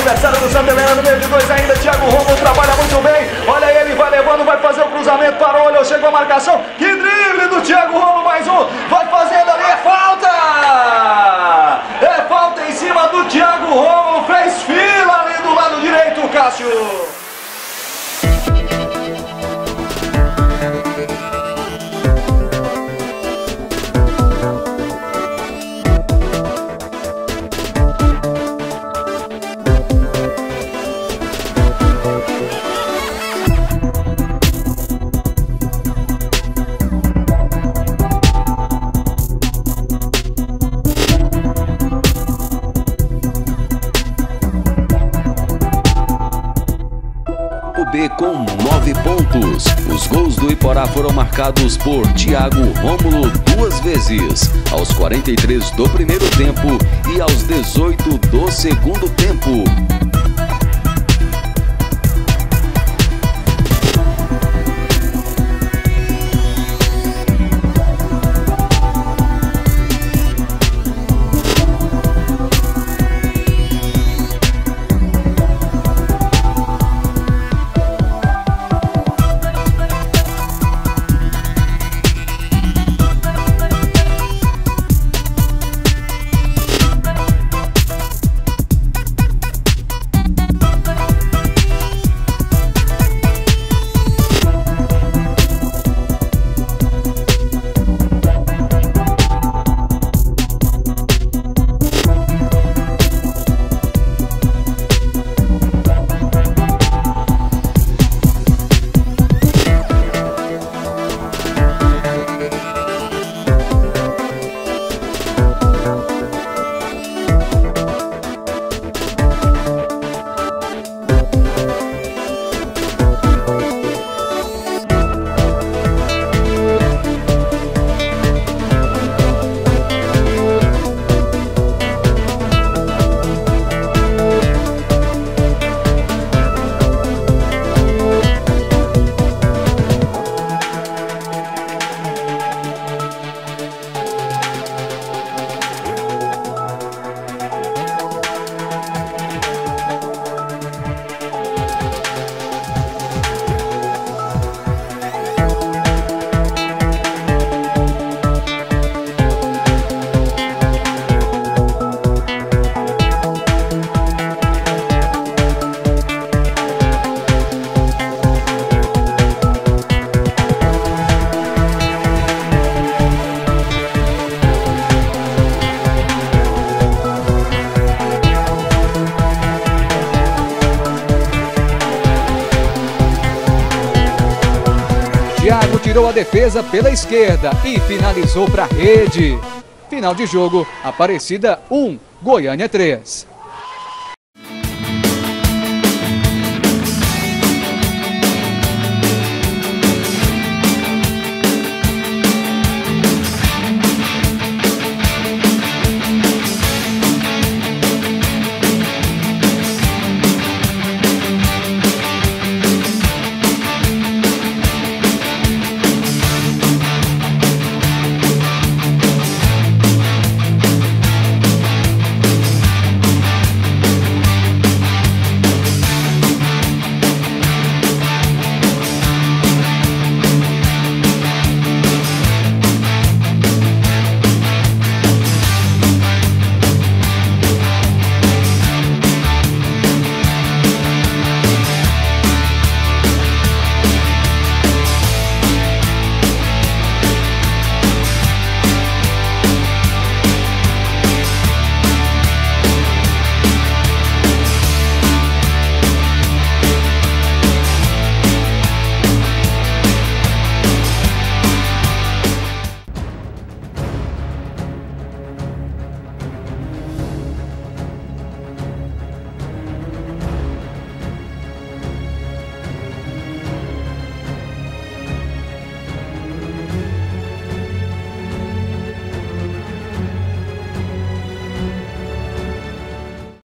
adversário do Santa Helena, no meio de dois ainda, Thiago Romulo trabalha muito bem, olha ele, vai levando, vai fazer o cruzamento, parou, olhou, chegou a marcação, que drible do Thiago Romulo, mais um, vai fazendo ali, é falta em cima do Thiago Romulo, fez fila ali do lado direito, Cássio. B com 9 pontos. Os gols do Iporá foram marcados por Thiago Romulo 2 vezes, aos 43 do primeiro tempo e aos 18 do segundo tempo. Thiago tirou a defesa pela esquerda e finalizou para a rede. Final de jogo, Aparecida 1, Goiânia 3.